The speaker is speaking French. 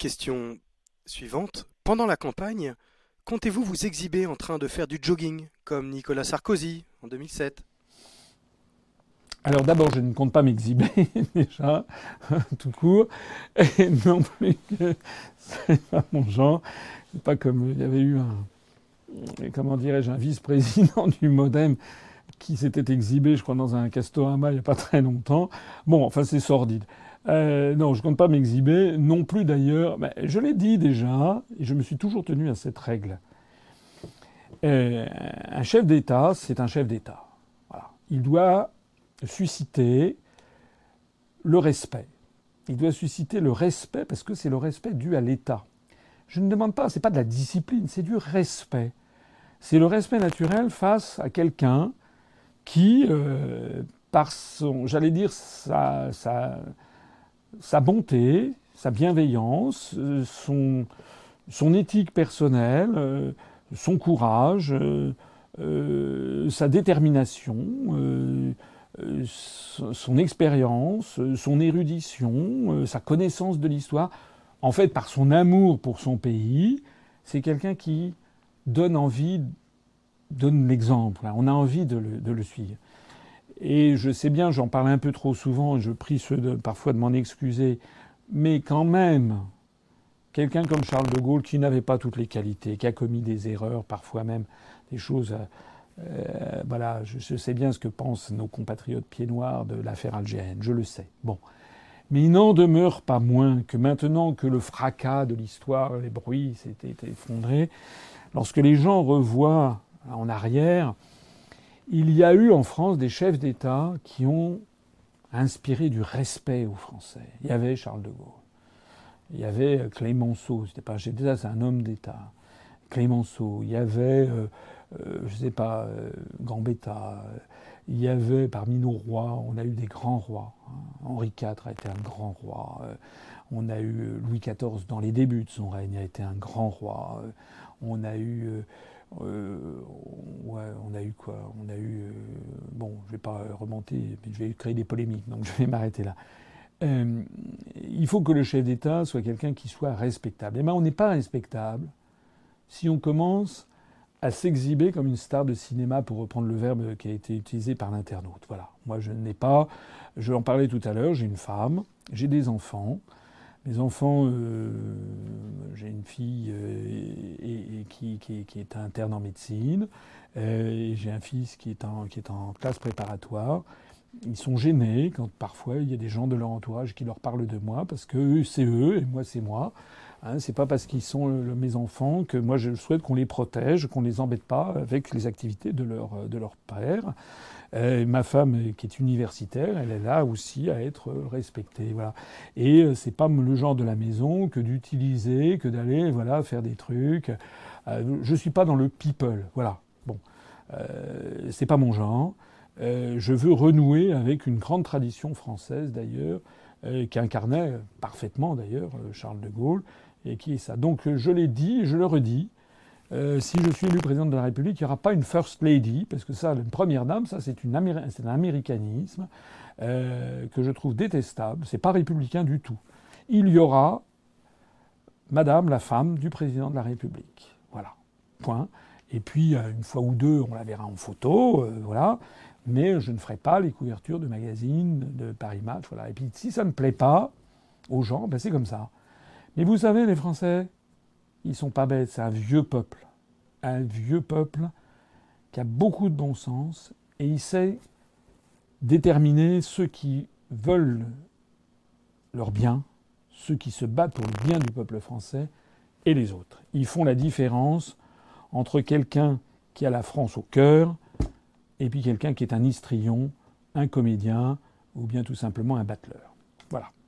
Question suivante. Pendant la campagne, comptez-vous vous exhiber en train de faire du jogging, comme Nicolas Sarkozy en 2007? Alors d'abord, je ne compte pas m'exhiber déjà, tout court, et non plus que c'est pas mon genre. C'est pas comme il y avait eu comment dirais-je, un vice-président du MoDem qui s'était exhibé, je crois, dans un Castorama il n'y a pas très longtemps. Bon, enfin, c'est sordide. Non, je compte pas m'exhiber, non plus d'ailleurs. Mais je l'ai dit déjà, et je me suis toujours tenu à cette règle. Un chef d'État, c'est un chef d'État. Voilà. Il doit susciter le respect. Il doit susciter le respect parce que c'est le respect dû à l'État. Je ne demande pas, c'est pas de la discipline, c'est du respect. C'est le respect naturel face à quelqu'un qui, par son, j'allais dire, sa bonté, sa bienveillance, son éthique personnelle, son courage, sa détermination, son expérience, son érudition, sa connaissance de l'histoire, en fait, par son amour pour son pays, c'est quelqu'un qui donne envie, donne l'exemple. On a envie de le suivre. Et je sais bien, j'en parle un peu trop souvent, et je prie parfois de m'en excuser, mais quand même, quelqu'un comme Charles de Gaulle, qui n'avait pas toutes les qualités, qui a commis des erreurs, parfois même des choses. Voilà, je sais bien ce que pensent nos compatriotes pieds noirs de l'affaire algérienne, je le sais. Bon. Mais il n'en demeure pas moins que maintenant que le fracas de l'histoire, les bruits s'étaient effondrés, lorsque les gens revoient en arrière, il y a eu en France des chefs d'État qui ont inspiré du respect aux Français. Il y avait Charles de Gaulle. Il y avait Clémenceau, c'était pas un chef d'État, c'est un homme d'État. Clémenceau. Il y avait, je sais pas, Gambetta. Il y avait parmi nos rois, on a eu des grands rois. Henri IV a été un grand roi. On a eu Louis XIV dans les débuts de son règne, a été un grand roi. On a eu, ouais, on a eu quoi? On a eu, bon, je vais pas remonter, je vais créer des polémiques, donc je vais m'arrêter là. Euh, il faut que le chef d'État soit quelqu'un qui soit respectable. Et bien, on n'est pas respectable si on commence à s'exhiber comme une star de cinéma, pour reprendre le verbe qui a été utilisé par l'internaute. Voilà. Moi, je n'ai pas. Je en parlais tout à l'heure. J'ai une femme, j'ai des enfants. Mes enfants, j'ai une fille qui est interne en médecine. Et j'ai un fils qui est en classe préparatoire. Ils sont gênés quand parfois il y a des gens de leur entourage qui leur parlent de moi, parce que eux, c'est eux et moi c'est moi. Hein, c'est pas parce qu'ils sont mes enfants que moi je souhaite qu'on les protège, qu'on les embête pas avec les activités de leur père. Ma femme, qui est universitaire, elle est là aussi à être respectée. Voilà. Et c'est pas le genre de la maison que d'utiliser, que d'aller voilà faire des trucs. Je suis pas dans le people. Voilà. Bon, c'est pas mon genre. Je veux renouer avec une grande tradition française d'ailleurs, qui incarnait parfaitement d'ailleurs Charles de Gaulle, et qui est ça. Donc je l'ai dit et je le redis. Si je suis élu président de la République, il n'y aura pas une First Lady, parce que ça, une première dame, ça c'est un américanisme que je trouve détestable. C'est pas républicain du tout. Il y aura Madame la femme du président de la République. Voilà. Point. Et puis une fois ou deux, on la verra en photo, voilà. Mais je ne ferai pas les couvertures de magazines de Paris Match, voilà. Et puis si ça ne plaît pas aux gens, ben c'est comme ça. Mais vous savez, les Français, ils sont pas bêtes. C'est un vieux peuple. Un vieux peuple qui a beaucoup de bon sens et il sait déterminer ceux qui veulent leur bien, ceux qui se battent pour le bien du peuple français et les autres. Ils font la différence entre quelqu'un qui a la France au cœur et puis quelqu'un qui est un histrion, un comédien ou bien tout simplement un battleur. Voilà.